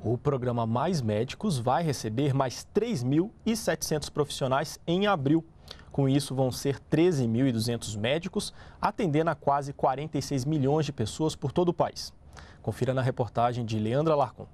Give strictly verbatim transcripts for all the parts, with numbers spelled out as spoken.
O programa Mais Médicos vai receber mais três mil e setecentos profissionais em abril. Com isso, vão ser treze mil e duzentos médicos, atendendo a quase quarenta e seis milhões de pessoas por todo o país. Confira na reportagem de Leandra Larcon.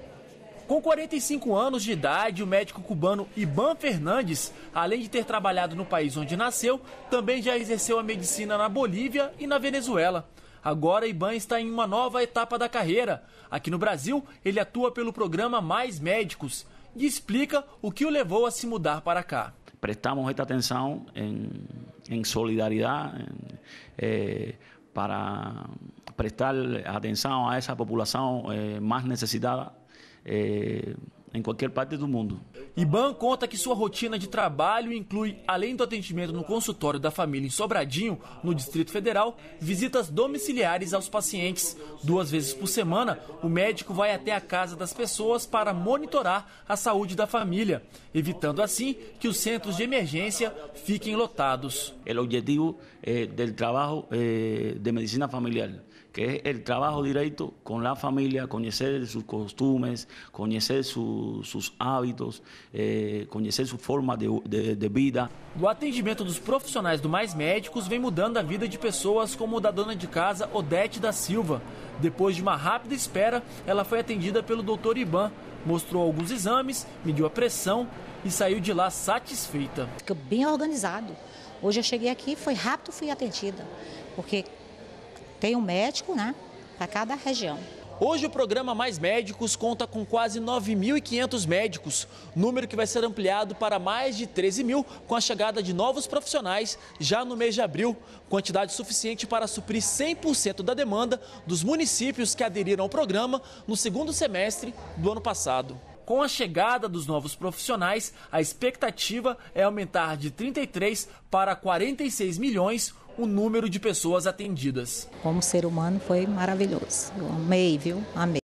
Com quarenta e cinco anos de idade, o médico cubano Iban Fernandes, além de ter trabalhado no país onde nasceu, também já exerceu a medicina na Bolívia e na Venezuela. Agora, Iban está em uma nova etapa da carreira. Aqui no Brasil, ele atua pelo programa Mais Médicos e explica o que o levou a se mudar para cá. Prestamos esta atenção em, em solidariedade, em, eh, para prestar atenção a essa população eh, mais necessitada eh, em qualquer parte do mundo. Iban conta que sua rotina de trabalho inclui, além do atendimento no consultório da família em Sobradinho, no Distrito Federal, visitas domiciliares aos pacientes. Duas vezes por semana, o médico vai até a casa das pessoas para monitorar a saúde da família, evitando assim que os centros de emergência fiquem lotados. O objetivo eh, do trabalho eh, de medicina familiar, que é o trabalho direto com a família, conhecer seus costumes, conhecer su, seus hábitos, eh, conhecer sua forma de, de, de vida. O atendimento dos profissionais do Mais Médicos vem mudando a vida de pessoas como o da dona de casa Odete da Silva. Depois de uma rápida espera, ela foi atendida pelo doutor Iban, mostrou alguns exames, mediu a pressão e saiu de lá satisfeita. Fica bem organizado. Hoje eu cheguei aqui, foi rápido, fui atendida, porque tem um médico, né, para cada região. Hoje o programa Mais Médicos conta com quase nove mil e quinhentos médicos, número que vai ser ampliado para mais de treze mil com a chegada de novos profissionais já no mês de abril, quantidade suficiente para suprir cem por cento da demanda dos municípios que aderiram ao programa no segundo semestre do ano passado. Com a chegada dos novos profissionais, a expectativa é aumentar de trinta e três para quarenta e seis milhões o número de pessoas atendidas. Como ser humano foi maravilhoso. Eu amei, viu? Amei.